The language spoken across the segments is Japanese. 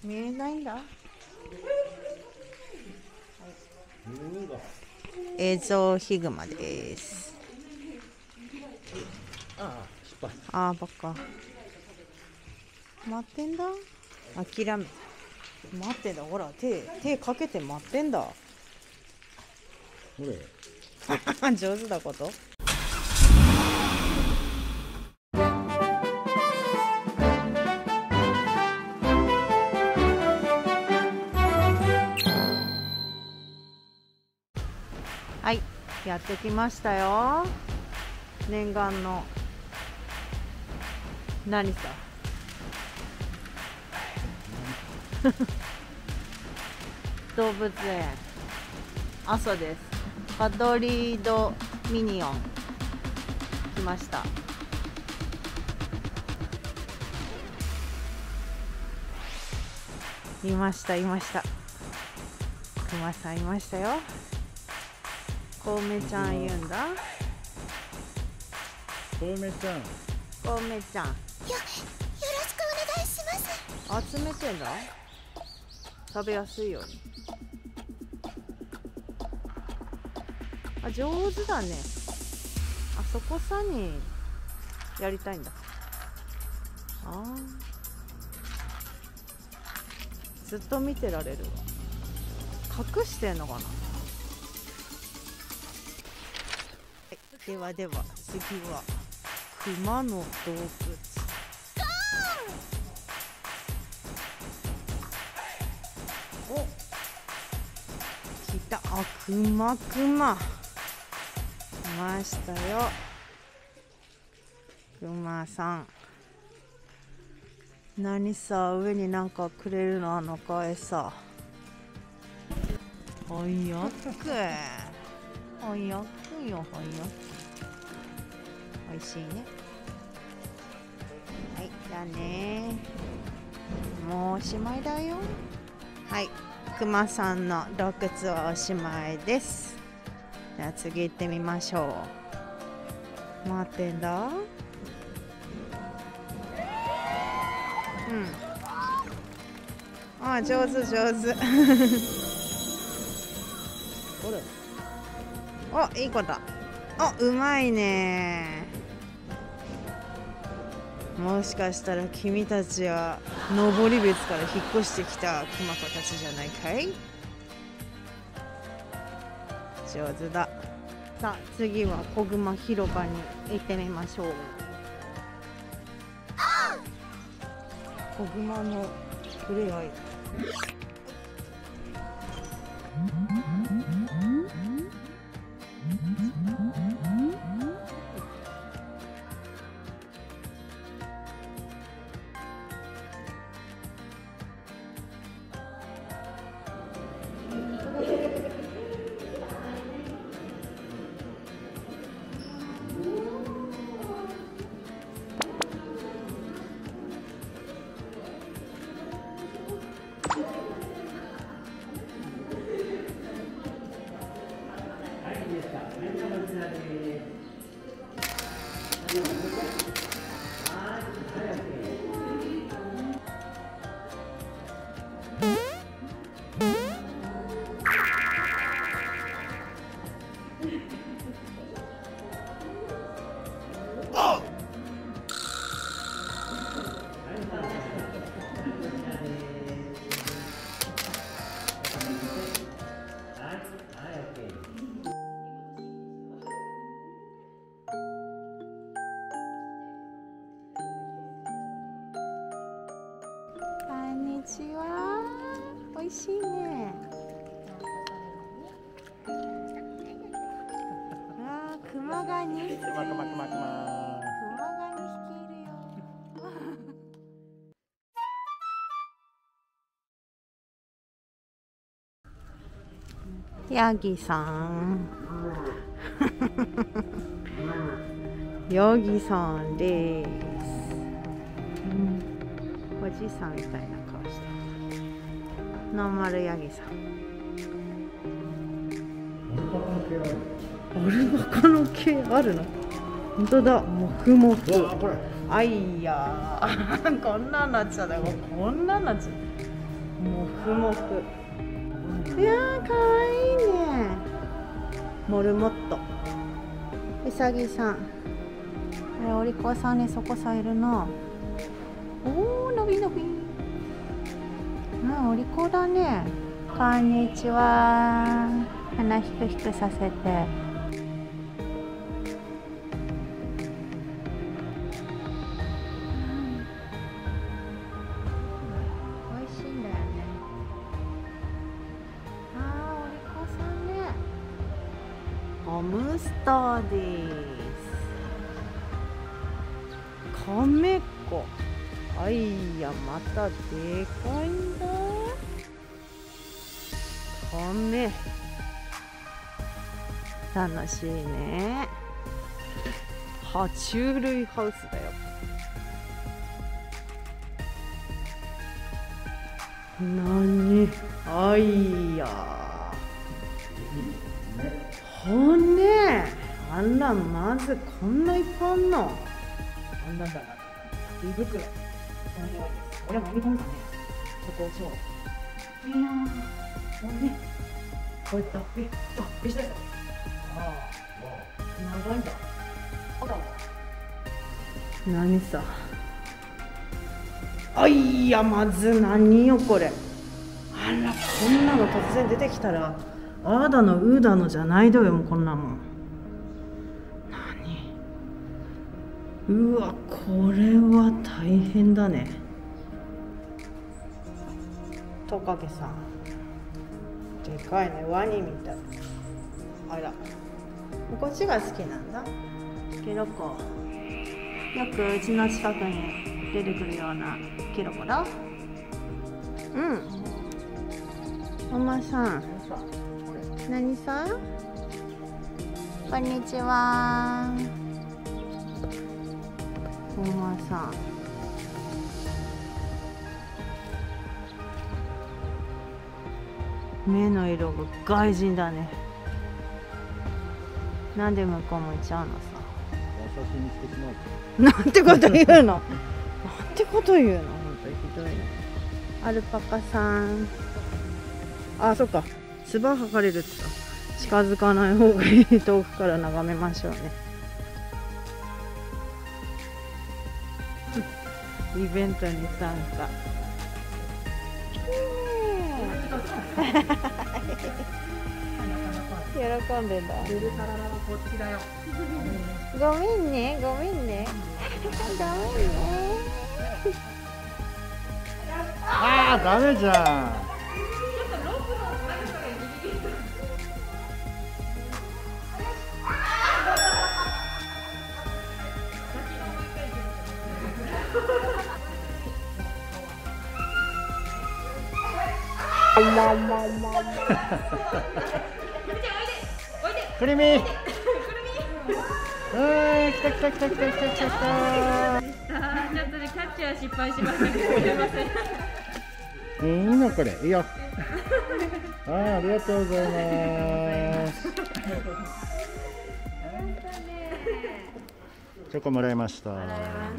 見えないんだ。映像ヒグマです。 失敗。 バカ。待ってんだ。諦め。待ってんだ。ほら、手かけて待ってんだ。 ほれ。 上手だこと。はい、やってきましたよ。念願の何さ動物園阿蘇です。パドリードミニオン来ました。いましたクマさんいましたよ。コウメちゃん言うんだ。 コウメちゃん。 コウメちゃん。 よろしくお願いします。 集めてんだ。食べやすいように。上手だね。そこさにやりたいんだ。ずっと見てられるわ。隠してんのかな。では次は熊の洞窟。お、来た。熊来ましたよ。熊さん。何さ、上になんかくれるの、あの子餌。おやっくよ。おいしいね。はい、じゃあね。もうおしまいだよ。はい、くまさんの洞窟はおしまいです。じゃあ次行ってみましょう。待ってんだ。上手。いい子だ。うまいね。もしかしたら君たちは登別から引っ越してきたクマ子たちじゃないかい。上手だ。さあ次は子グマ広場に行ってみましょう。子グマの触れ合い。おいしいね。熊が2匹。熊が2匹いるよ。ヤギさん。ヤギさんです。おじさんみたいな顔してる。ノーマルヤギさん。アルパカの毛あるの？本当だ。もふもふ。あいやーこんなんなっちゃったよ。こんなんなっちゃった。 もふもふ。いやー、かわいいね。モルモット。うさぎさん。あれ、お利口さんね、そこさいるな。おー、のびのび。お利口だね。こんにちは。鼻ひくひくさせて。美味しいんだよね。お利口さんね。ハムスターです。カメっ子。あいや、またでかいんだ。カメ。楽しいね。爬虫類ハウスだよ。なに、あいや。骨。あら、まずこんないっぱいあんの。あんなんだな。胃袋。これも飲み込んだね。そこそう。いやー、骨。こういった。びしたい。長いんだ。何さ。あいや、まず何よこれ。あら、こんなの突然出てきたら、あーだのうーだのじゃないどよ、もうこんなもん。うわ、これは大変だね。トカゲさん。でかいね、ワニみたい。あら。こっちが好きなんだ。キノコ。よくうちの近くに出てくるようなキノコだ。うん。おまさん。何さん。こんにちは。おまさん。目の色が外人だね。なんで向こう向いちゃうのさ。なんてこと言うの。なんてこと言うの。本当にひどいね。アルパカさん。あ、そっか。唾吐かれるってさ。近づかない方がいい。遠くから眺めましょうね。イベントに参加。喜んでんだ。ごめんね、ごめんね。ごめんね。 ああ、ダメじゃん。くるみ。来た来た来た来た来た来た来た。 ちょっとね、キャッチは失敗しましたけど、すみません。 いいのこれ、いいよ。ありがとうございます。チョコもらいました。 あ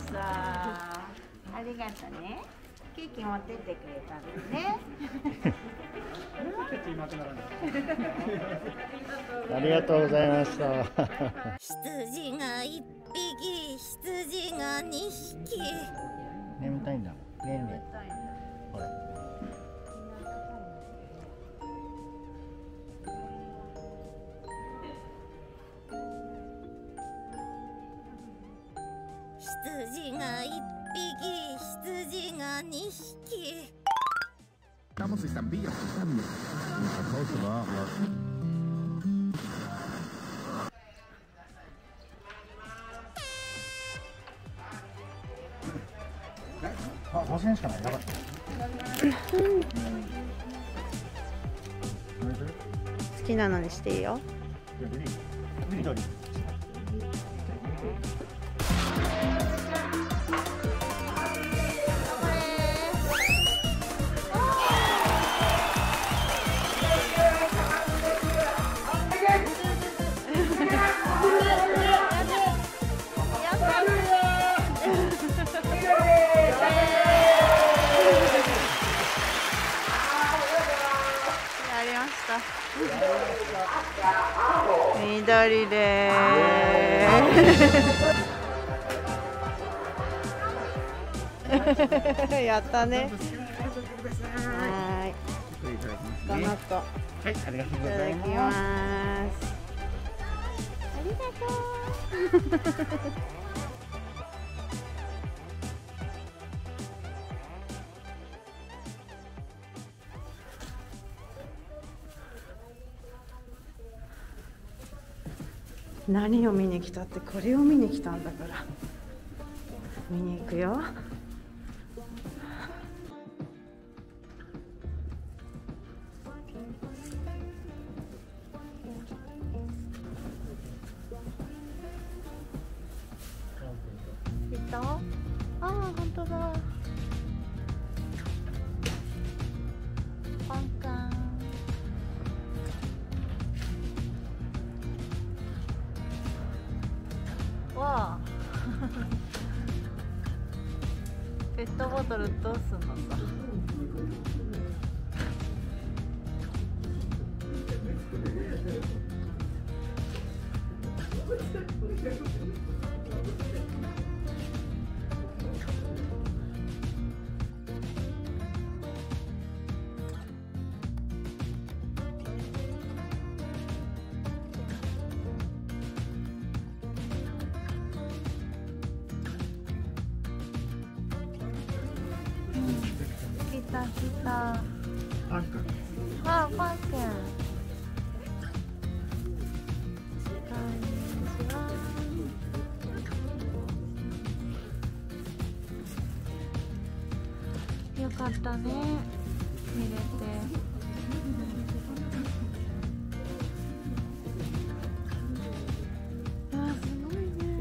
りがとうね。ケーキ持ってってくれたんだね。 ありがとうございました。 羊が1匹、羊が2匹。 眠たいんだ。ねえねえ。ほら。 羊が1匹、羊が2匹。 Estamos y Zambilla. Kosovo. あ、5000円しかない。やばい。 好きなのにしていいよ。 緑。 りでーやったね。はい。この子。 はい、ありがとうごいただきざいます。 ます。ありがとう。何を見に来たってこれを見に来たんだから見に行くよ。いた？ああ、本当だ。カンカン。わあ。ペットボトルどうすんのさ。来た来た。 パンか。 あ、パンくん。こんにちは。よかったね。見れて。あ、すごいね。